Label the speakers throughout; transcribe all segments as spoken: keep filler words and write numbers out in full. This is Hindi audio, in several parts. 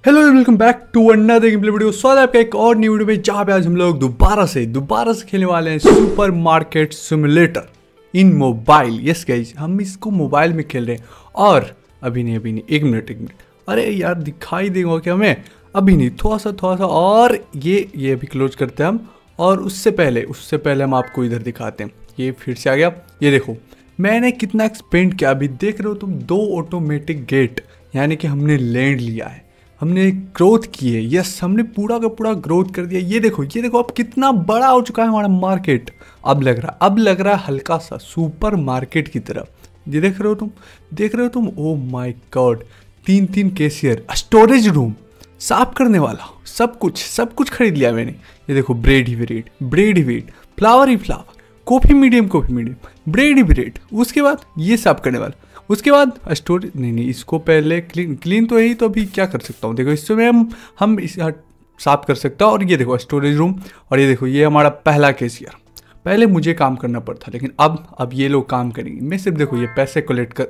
Speaker 1: Hello welcome back to another game play video. स्वागत है आपका एक और न्यू वीडियो में, जहाँ पे आज हम लोग दोबारा से दोबारा से खेलने वाले हैं supermarket simulator in mobile. Yes guys, हम इसको मोबाइल में खेल रहे हैं। और अभी नहीं अभी नहीं एक मिनट एक मिनट अरे यार दिखाई देगा क्या हमें? अभी नहीं, थोड़ा सा थोड़ा सा और ये ये अभी क्लोज करते हैं हम। और उससे पहले उससे पहले हम आपको इधर दिखाते हैं। ये फिर से आ गया, ये देखो मैंने कितना एक्सपेंड किया। अभी देख रहे हो तुम, दो ऑटोमेटिक गेट, यानी कि हमने लैंड लिया है, हमने ग्रोथ की है। यस, हमने पूरा का पूरा ग्रोथ कर दिया। ये देखो ये देखो अब कितना बड़ा हो चुका है हमारा मार्केट। अब लग रहा अब लग रहा है हल्का सा सुपर मार्केट की तरफ। ये देख रहे हो तुम देख रहे हो तुम ओ माय गॉड, तीन तीन कैशियर, स्टोरेज रूम, साफ करने वाला, सब कुछ सब कुछ खरीद लिया मैंने। ये देखो ब्रेड ही ब्रेड, ब्रेड ही ब्रेड, फ्लावर ही flower, coffee medium coffee medium, bread ही ब्रेड। उसके बाद ये साफ करने वाला, उसके बाद स्टोरेज नहीं नहीं इसको पहले क्लीन क्लीन तो यही, तो अभी क्या कर सकता हूँ देखो इसमें हम हम इस साफ कर सकता हूँ। और ये देखो स्टोरेज रूम, और ये देखो ये हमारा पहला कैशियर। पहले मुझे काम करना पड़ता, लेकिन अब अब ये लोग काम करेंगे। मैं सिर्फ देखो ये पैसे कलेक्ट कर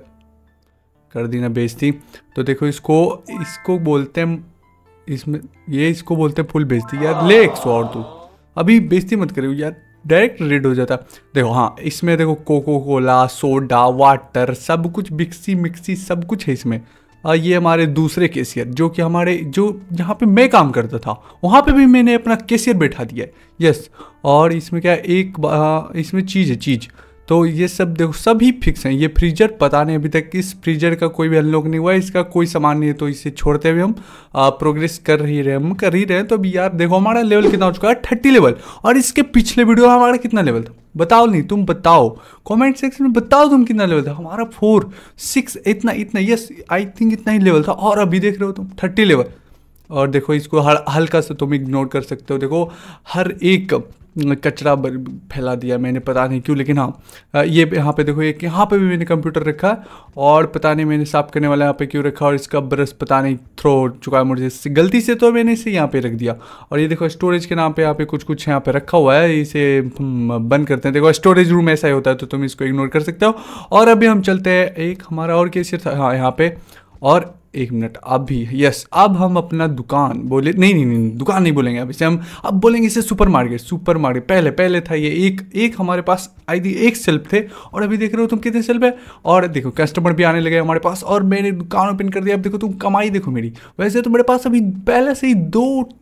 Speaker 1: कर दी ना, बेचती। तो देखो इसको इसको बोलते हैं, इसमें ये इसको बोलते हैं फुल बेचती। यार ले एक सौ और तू, अभी बेचती मत करियो यार, डायरेक्ट रेड हो जाता। देखो हाँ, इसमें देखो कोको कोला, सोडा, वाटर, सब कुछ मिक्सी मिक्सी सब कुछ है इसमें। आ, ये हमारे दूसरे कैशियर, जो कि हमारे जो जहाँ पे मैं काम करता था वहाँ पे भी मैंने अपना कैशियर बैठा दिया है। यस, और इसमें क्या है, एक आ, इसमें चीज़ है चीज़। तो ये सब देखो सभी फिक्स हैं। ये फ्रीजर पता नहीं अभी तक इस फ्रीजर का कोई भी अनलॉक नहीं हुआ है, इसका कोई सामान नहीं है, तो इसे छोड़ते हुए हम प्रोग्रेस कर ही रहे हम कर ही रहे हैं। तो अभी यार देखो हमारा लेवल कितना हो चुका है, थर्टी लेवल। और इसके पिछले वीडियो हमारा कितना लेवल था बताओ? नहीं तुम बताओ, कमेंट सेक्शन में बताओ तुम कितना लेवल था। हमारा फोर सिक्स इतना इतना यस आई थिंक इतना ही लेवल था। और अभी देख रहे हो तुम थर्टी लेवल। और देखो इसको हर हल्का सा तुम इग्नोर कर सकते हो। देखो हर एक कचरा फैला दिया मैंने, पता नहीं क्यों, लेकिन हाँ ये यहाँ पे देखो एक यहाँ पे भी मैंने कंप्यूटर रखा है, और पता नहीं मैंने साफ करने वाला यहाँ पे क्यों रखा। और इसका ब्रश पता नहीं थ्रो हो चुका है मुझे गलती से, तो मैंने इसे यहाँ पे रख दिया। और ये देखो स्टोरेज के नाम पे यहाँ पे कुछ कुछ यहाँ पे रखा हुआ है, इसे बंद करते हैं। देखो स्टोरेज रूम ऐसा ही होता है, तो तुम इसको इग्नोर कर सकते हो। और अभी हम चलते हैं, एक हमारा और कैशियर था हाँ यहाँ पे। और एक मिनट अभी यस, अब हम अपना दुकान बोले नहीं नहीं नहीं दुकान नहीं बोलेंगे अब इसे, हम अब बोलेंगे इसे सुपर मार्केट। सुपर मार्केट पहले पहले था ये एक एक हमारे पास आई थी एक सेल्फ थे, और अभी देख रहे हो तुम कितने सेल्फ है। और देखो कस्टमर भी आने लगे हमारे पास, और मैंने दुकान ओपन कर दिया। अब देखो तुम कमाई देखो मेरी। वैसे तो मेरे पास अभी पहले से ही दो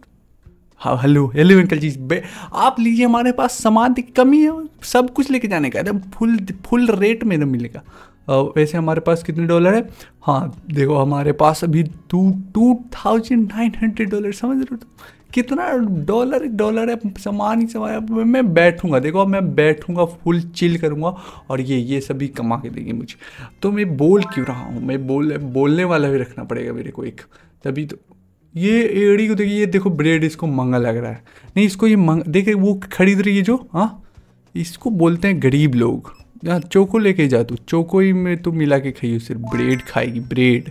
Speaker 1: हाँ हेलो हेलो अंकल जी, आप लीजिए, हमारे पास सामान की कमी है, सब कुछ लेके जाने का एकदम फुल फुल रेट में एकदम मिलेगा। Uh, वैसे हमारे पास कितने डॉलर है? हाँ देखो हमारे पास अभी two two thousand nine hundred dollar, समझ रहे हो तो कितना डॉलर डॉलर है। सामान ही सामान, मैं बैठूंगा देखो, अब मैं बैठूंगा फुल चिल करूंगा, और ये ये सभी कमा के देंगे मुझे। तो मैं बोल क्यों रहा हूँ, मैं बोल बोलने वाला भी रखना पड़ेगा मेरे को एक, तभी तो। ये एड़ी को देखिए, ये देखो ब्रेड, इसको महंगा लग रहा है। नहीं इसको ये महंगा देखिए, वो खरीद रही है जो, हाँ इसको बोलते हैं गरीब लोग। यार चोको लेके जा तू, चोको ही में तू मिला के खाइए, सिर्फ ब्रेड खाएगी ब्रेड।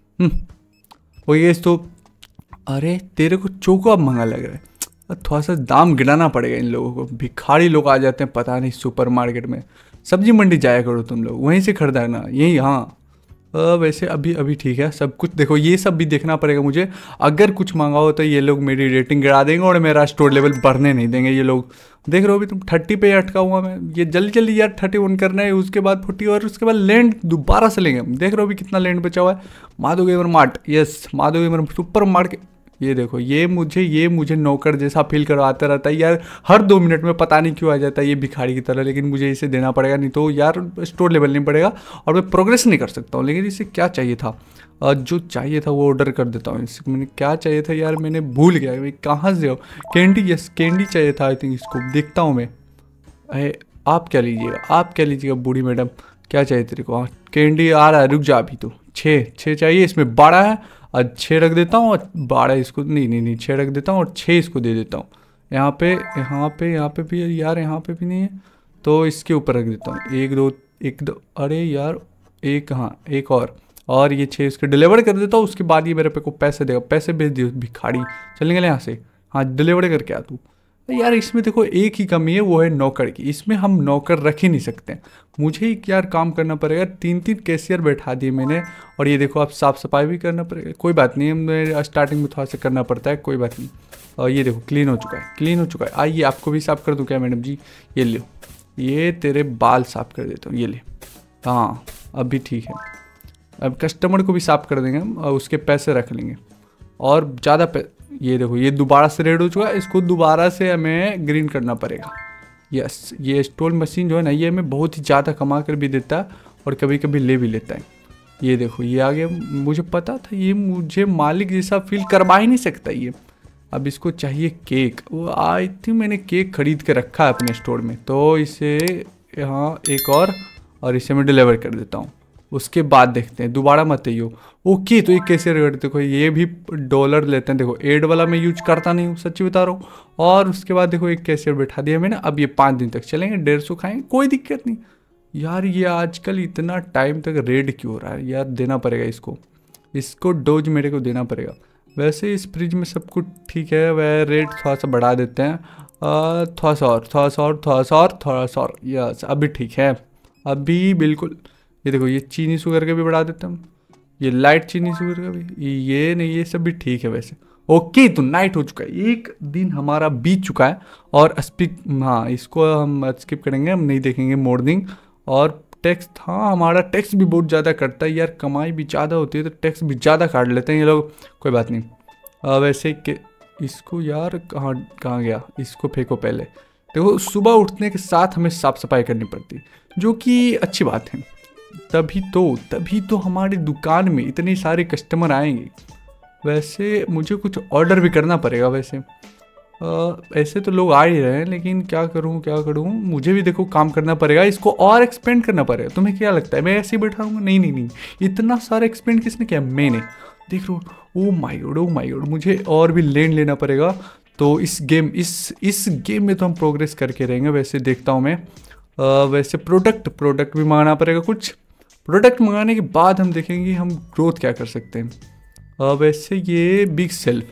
Speaker 1: हम्म ये तो, अरे तेरे को चोको अब महंगा लग रहा है, थोड़ा सा दाम गिराना पड़ेगा इन लोगों को। भिखारी लोग आ जाते हैं पता नहीं सुपर मार्केट में। सब्जी मंडी जाया करो तुम लोग, वहीं से खरीदाना यही। हाँ वैसे अभी अभी ठीक है सब कुछ। देखो ये सब भी देखना पड़ेगा मुझे, अगर कुछ मांगा हो तो ये लोग मेरी रेटिंग गिरा देंगे और मेरा स्टोर लेवल बढ़ने नहीं देंगे ये लोग। देख रहे हो अभी तुम थर्टी पे अटका हुआ मैं, ये जल्दी जल्दी यार थर्टी वन करना है, उसके बाद फोर्टी, और उसके बाद लैंड दोबारा से लेंगे हम। देख रहे हो अभी कितना लैंड बचा हुआ है। Madhav gamer mart, yes Madhav gamer supermarket. ये देखो ये मुझे ये मुझे नौकर जैसा फील करवाता रहता है यार, हर दो मिनट में पता नहीं क्यों आ जाता है ये भिखारी की तरह। लेकिन मुझे इसे देना पड़ेगा, नहीं तो यार स्टोर लेवल नहीं पड़ेगा और मैं प्रोग्रेस नहीं कर सकता हूँ। लेकिन इसे क्या चाहिए था, जो चाहिए था वो ऑर्डर कर देता हूँ। इसे मैंने क्या चाहिए था यार, मैंने भूल गया मैं कहाँ से हो। कैंडी, यस कैंडी चाहिए था आई थिंक, इसको देखता हूँ मैं। अरे आप क्या लीजिएगा, आप क्या लीजिएगा बूढ़ी मैडम, क्या चाहिए तेरे को? हाँ कैंडी आ रहा है, रुक जा अभी तो। छः छः चाहिए, इसमें बारह है, और छः रख देता हूँ, और बारह इसको नहीं नहीं नहीं छः रख देता हूँ और छः इसको दे देता हूँ। यहाँ पे यहाँ पे यहाँ पे भी यार, यहाँ पे भी नहीं है तो इसके ऊपर रख देता हूँ। एक दो एक दो अरे यार एक, हाँ एक और और ये छः इसके डिलीवर कर देता हूँ। उसके बाद ये मेरे पे को पैसे देगा, पैसे भेज दियो भिखारी। चल निकल यहाँ से, हाँ डिलीवर करके आ तू। यार इसमें देखो एक ही कमी है, वो है नौकर की। इसमें हम नौकर रख ही नहीं सकते, मुझे ही यार काम करना पड़ेगा। तीन तीन कैशियर बैठा दिए मैंने। और ये देखो अब साफ़ सफाई भी करना पड़ेगा। कोई बात नहीं, हमें स्टार्टिंग में थोड़ा सा करना पड़ता है, कोई बात नहीं। और ये देखो क्लीन हो चुका है, क्लीन हो चुका है। आइए आपको भी साफ़ कर दूँ क्या मैडम जी? ये लो, ये तेरे बाल साफ़ कर देता हूँ, ये ले। हाँ अभी ठीक है। अब कस्टमर को भी साफ़ कर देंगे हम और उसके पैसे रख लेंगे और ज़्यादा। ये देखो ये दोबारा से रेड हो चुका है, इसको दोबारा से हमें ग्रीन करना पड़ेगा। यस, ये स्टोल मशीन जो है ना, ये हमें बहुत ही ज़्यादा कमा कर भी देता है और कभी कभी ले भी लेता है। ये देखो ये आ गया, मुझे पता था ये मुझे मालिक जैसा फील करवा ही नहीं सकता ये। अब इसको चाहिए केक, वो आई थिंक मैंने केक खरीद के रखा है अपने स्टोर में, तो इसे यहाँ एक और और इसे मैं डिलीवर कर देता हूँ। उसके बाद देखते हैं, दोबारा मत आइयो। ओके, तो ये कैसे रेट? देखो ये भी डॉलर लेते हैं। देखो एड वाला मैं यूज करता नहीं हूँ, सच्ची बता रहा हूँ। और उसके बाद देखो एक कैशियर बैठा दिया मैंने। अब ये पाँच दिन तक चलेंगे, डेढ़ सौ खाएंगे, कोई दिक्कत नहीं। यार ये आजकल इतना टाइम तक रेड क्यों हो रहा है यार? देना पड़ेगा इसको, इसको डोज मेरे को देना पड़ेगा। वैसे इस फ्रिज में सब कुछ ठीक है, वह रेट थोड़ा सा बढ़ा देते हैं, थोड़ा सा और थोड़ा सा और थोड़ा सा और थोड़ा सा और। यस अभी ठीक है, अभी बिल्कुल। ये देखो ये चीनी शुगर का भी बढ़ा देते हम, ये लाइट चीनी शुगर का भी, ये नहीं, ये सब भी ठीक है वैसे। ओके, तो नाइट हो चुका है, एक दिन हमारा बीत चुका है। और स्पीक, हाँ इसको हम स्किप करेंगे, हम नहीं देखेंगे मॉर्निंग। और टैक्स, हाँ हमारा टैक्स भी बहुत ज़्यादा कटता है यार, कमाई भी ज़्यादा होती है तो टैक्स भी ज़्यादा काट लेते हैं ये लोग। कोई बात नहीं। आ, वैसे कि इसको यार कहाँ कहाँ गया, इसको फेंको पहले। देखो सुबह उठने के साथ हमें साफ़ सफाई करनी पड़ती, जो कि अच्छी बात है। तभी तो तभी तो हमारी दुकान में इतने सारे कस्टमर आएंगे। वैसे मुझे कुछ ऑर्डर भी करना पड़ेगा वैसे। आ, ऐसे तो लोग आ ही रहे हैं, लेकिन क्या करूं क्या करूं, मुझे भी देखो काम करना पड़ेगा, इसको और एक्सपेंड करना पड़ेगा। तुम्हें क्या लगता है मैं ऐसे ही बैठा रहूँगा? नहीं नहीं नहीं, इतना सारा एक्सपेंड किसने किया? मैंने। देख लो, oh my God oh my God, मुझे और भी लैंड लेना पड़ेगा। तो इस गेम इस इस गेम में तो हम प्रोग्रेस करके रहेंगे। वैसे देखता हूँ मैं, आ, वैसे प्रोडक्ट प्रोडक्ट भी मंगाना पड़ेगा कुछ। प्रोडक्ट मंगाने के बाद हम देखेंगे हम ग्रोथ क्या कर सकते हैं। आ, वैसे ये बिग सेल्फ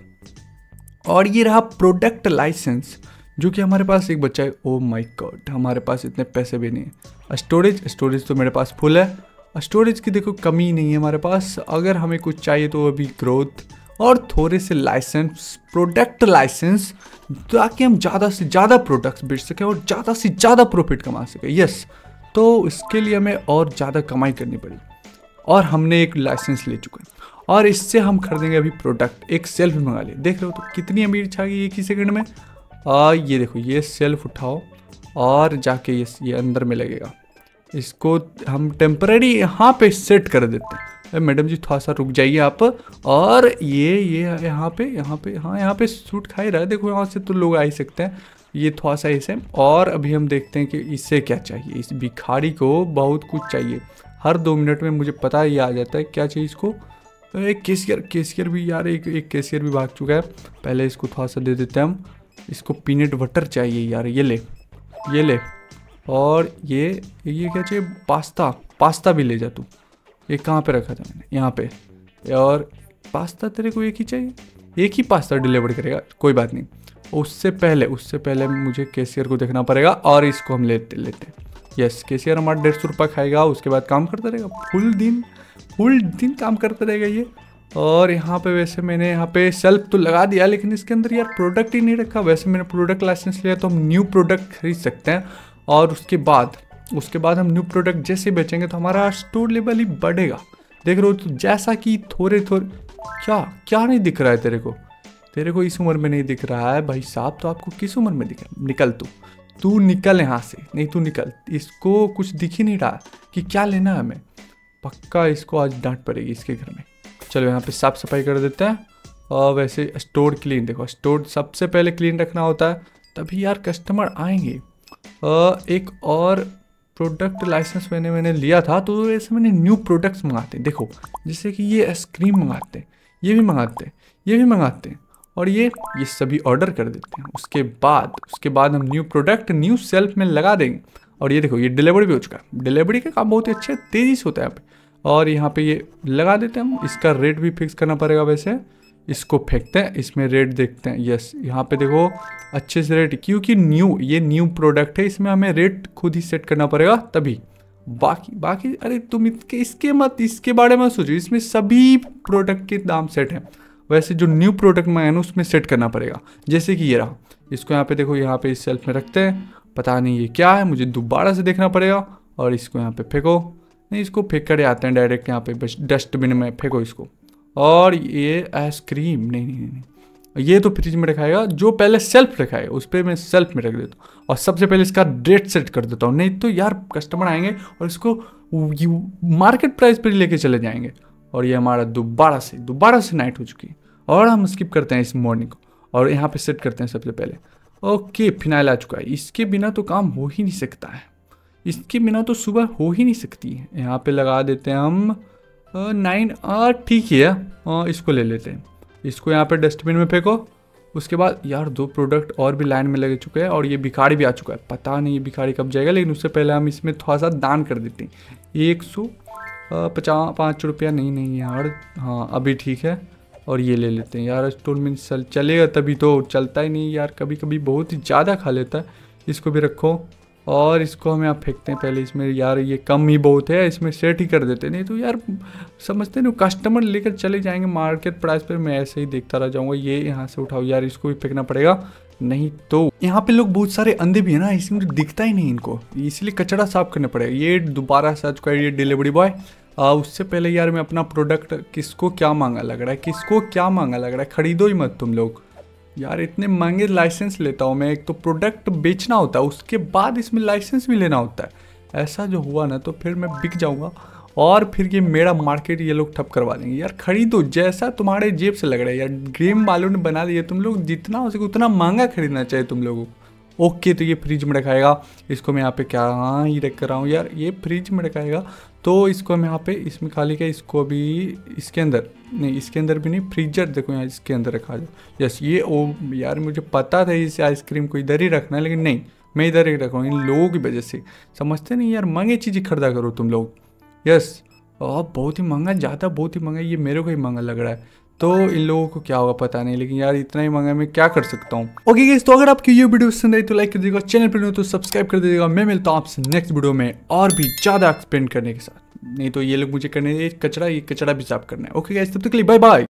Speaker 1: और ये रहा प्रोडक्ट लाइसेंस, जो कि हमारे पास एक बच्चा है। ओ माय गॉड, हमारे पास इतने पैसे भी नहीं है। स्टोरेज स्टोरेज तो मेरे पास फुल है, स्टोरेज की देखो कमी नहीं है हमारे पास। अगर हमें कुछ चाहिए तो अभी ग्रोथ और थोड़े से लाइसेंस, प्रोडक्ट लाइसेंस, ताकि हम ज़्यादा से ज़्यादा प्रोडक्ट्स बेच सकें और ज़्यादा से ज़्यादा प्रॉफिट कमा सकें। यस, तो इसके लिए हमें और ज़्यादा कमाई करनी पड़ी। और हमने एक लाइसेंस ले चुके हैं और इससे हम खरीदेंगे अभी प्रोडक्ट। एक सेल्फ मंगा लिया, देख रहे हो तो कितनी अमीर छा गई एक ही सेकंड में। आ, ये देखो ये सेल्फ उठाओ और जाके ये ये अंदर में लगेगा। इसको हम टेम्पररी यहाँ पे सेट कर देते हैं। मैडम जी थोड़ा सा रुक जाइए आप। और ये ये यहाँ पे यहाँ पे हाँ यहाँ पे सूट खा ही रहा है, देखो यहाँ से तो लोग आ ही सकते हैं। ये थोड़ा सा इसे, और अभी हम देखते हैं कि इससे क्या चाहिए। इस भिखारी को बहुत कुछ चाहिए, हर दो मिनट में मुझे पता ही आ जाता है क्या चाहिए इसको। तो एक कैशियर कैशियर भी यार, एक एक कैशियर भी भाग चुका है। पहले इसको थोड़ा सा दे देते हैं हम। इसको पीनट बटर चाहिए यार, ये ले ये ले। और ये ये क्या चाहिए? पास्ता पास्ता भी ले जा तू। ये कहाँ पे रखा था मैंने? यहाँ पे। और पास्ता तेरे को एक ही चाहिए? एक ही पास्ता डिलीवर करेगा, कोई बात नहीं। उससे पहले उससे पहले मुझे कैशियर को देखना पड़ेगा और इसको हम लेते लेते यस, कैशियर हमारा डेढ़ सौ रुपये खाएगा, उसके बाद काम करता रहेगा फुल दिन फुल दिन काम करता रहेगा ये। और यहाँ पे वैसे मैंने यहाँ पे सेल्फ तो लगा दिया, लेकिन इसके अंदर यार प्रोडक्ट ही नहीं रखा। वैसे मैंने प्रोडक्ट लाइसेंस लिया तो हम न्यू प्रोडक्ट खरीद सकते हैं। और उसके बाद उसके बाद हम न्यू प्रोडक्ट जैसे बेचेंगे तो हमारा स्टोर लेवल ही बढ़ेगा। देख रहे हो तो जैसा कि थोड़े थोड़े क्या क्या नहीं दिख रहा है तेरे को? तेरे को इस उम्र में नहीं दिख रहा है भाई साहब, तो आपको किस उम्र में दिखा? निकल तू तू निकल यहाँ से, नहीं तू निकल। इसको कुछ दिख ही नहीं रहा कि क्या लेना है हमें। पक्का इसको आज डांट पड़ेगी इसके घर में। चलो यहाँ पे साफ सफाई कर देते हैं। और वैसे स्टोर क्लीन, देखो स्टोर सबसे पहले क्लीन रखना होता है, तभी यार कस्टमर आएंगे। एक और प्रोडक्ट लाइसेंस मैंने मैंने लिया था, तो ऐसे मैंने न्यू प्रोडक्ट्स मंगाते हैं। देखो जैसे कि ये आइसक्रीम मंगाते हैं, ये भी मंगाते हैं, ये भी मंगाते हैं, और ये ये सभी ऑर्डर कर देते हैं। उसके बाद उसके बाद हम न्यू प्रोडक्ट न्यू सेल्फ में लगा देंगे। और ये देखो ये डिलीवरी भी हो चुका है। डिलीवरी का काम बहुत ही अच्छे तेज़ी से होता है यहाँ पे। और यहाँ पे ये लगा देते हैं हम। इसका रेट भी फिक्स करना पड़ेगा वैसे। इसको फेंकते हैं, इसमें रेट देखते हैं। यस, यहाँ पे देखो अच्छे से रेट, क्योंकि न्यू ये न्यू प्रोडक्ट है, इसमें हमें रेट खुद ही सेट करना पड़ेगा तभी। बाकी बाकी अरे तुम इसके इसके मत इसके बारे में सोचो, इसमें सभी प्रोडक्ट के दाम सेट हैं। वैसे जो न्यू प्रोडक्ट में है ना उसमें सेट करना पड़ेगा। जैसे कि ये रहा, इसको यहाँ पे देखो, यहाँ पे इस सेल्फ में रखते हैं। पता नहीं ये क्या है, मुझे दोबारा से देखना पड़ेगा। और इसको यहाँ पे फेंको, नहीं इसको फेंक कर आते हैं डायरेक्ट यहाँ पे डस्टबिन में फेंको इसको। और ये आइसक्रीम नहीं नहीं नहीं ये तो फ्रिज में रखाएगा, जो पहले सेल्फ रखाएगा उस पर मैं सेल्फ में रख देता हूँ। और सबसे पहले इसका रेट सेट कर देता हूँ, नहीं तो यार कस्टमर आएंगे और इसको मार्केट प्राइस पर लेके चले जाएंगे। और ये हमारा दोबारा से दोबारा से नाइट हो चुकी है और हम स्किप करते हैं इस मॉर्निंग को और यहाँ पे सेट करते हैं सबसे पहले। ओके, फिनाइल आ चुका है, इसके बिना तो काम हो ही नहीं सकता है, इसके बिना तो सुबह हो ही नहीं सकती है। यहाँ पे लगा देते हैं हम नाइन, ठीक है आ, इसको ले लेते हैं, इसको यहाँ पे डस्टबिन में फेंको। उसके बाद यार दो प्रोडक्ट और भी लाइन में लगे चुके हैं और ये भिखारी भी आ चुका है। पता नहीं ये भिखारी कब जाएगा, लेकिन उससे पहले हम इसमें थोड़ा सा दान कर देते हैं। एक सौ पचास पाँच रुपया नहीं नहीं यार, हाँ अभी ठीक है। और ये ले लेते हैं यार, स्टोर में चल चलेगा तभी तो, चलता ही नहीं यार, कभी कभी बहुत ही ज़्यादा खा लेता है। इसको भी रखो और इसको हम यहाँ फेंकते हैं पहले, इसमें यार ये कम ही बहुत है, इसमें सेट ही कर देते, नहीं तो यार समझते नहीं कस्टमर लेकर चले जाएंगे मार्केट प्राइस पर, मैं ऐसे ही देखता रह जाऊँगा। ये यहाँ से उठाओ यार, इसको भी फेंकना पड़ेगा, नहीं तो यहाँ पे लोग बहुत सारे अंधे भी है ना, इसमें दिखता ही नहीं इनको, इसलिए कचरा साफ करना पड़ेगा। ये दोबारा से आ चुका है ये डिलीवरी बॉय। आ, उससे पहले यार मैं अपना प्रोडक्ट, किसको क्या मांगा लग रहा है, किसको क्या मांगा लग रहा है, खरीदो ही मत तुम लोग यार, इतने महंगे लाइसेंस लेता हूँ मैं। एक तो प्रोडक्ट बेचना होता है, उसके बाद इसमें लाइसेंस भी लेना होता है। ऐसा जो हुआ ना तो फिर मैं बिक जाऊँगा और फिर ये मेरा मार्केट ये लोग ठप करवा देंगे। यार खरीदो जैसा तुम्हारे जेब से लग रहा है यार, गेम वालों ने बना दिया, तुम लोग जितना हो सके उतना महंगा खरीदना चाहिए तुम लोगों को। ओके, तो ये फ्रिज में रखाएगा, इसको मैं यहाँ पे क्या हाँ ही रख कर रहा हूँ यार, ये फ्रिज में रखाएगा तो इसको हम यहाँ पे इसमें खाली क्या, इसको भी इसके अंदर नहीं, इसके अंदर भी नहीं, फ्रीजर देखो यहाँ इसके अंदर रखा जाए। यस, ये ओ यार मुझे पता था इस आइसक्रीम को इधर ही रखना है, लेकिन नहीं मैं इधर ही रख रहा हूँ इन लोगों की वजह से। समझते नहीं यार, महंगी चीज़ें खरीदा करो तुम लोग। यस, और बहुत ही महंगा, ज़्यादा बहुत ही महंगा, ये मेरे को ही महंगा लग रहा है, तो इन लोगों को क्या होगा पता नहीं, लेकिन यार इतना ही महंगा मैं क्या कर सकता हूँ। ओके गाइस, तो अगर आपकी ये वीडियो पसंद आई तो लाइक कर दीजिएगा, चैनल पर नहीं हो तो सब्सक्राइब कर दीजिएगा। मैं मिलता हूँ आपसे नेक्स्ट वीडियो में और भी ज़्यादा एक्सप्लेन करने के साथ, नहीं तो ये लोग मुझे करने, ये कचरा ये कचरा भी साफ करना है। ओके गाइस, तब तक के लिए बाय बाय।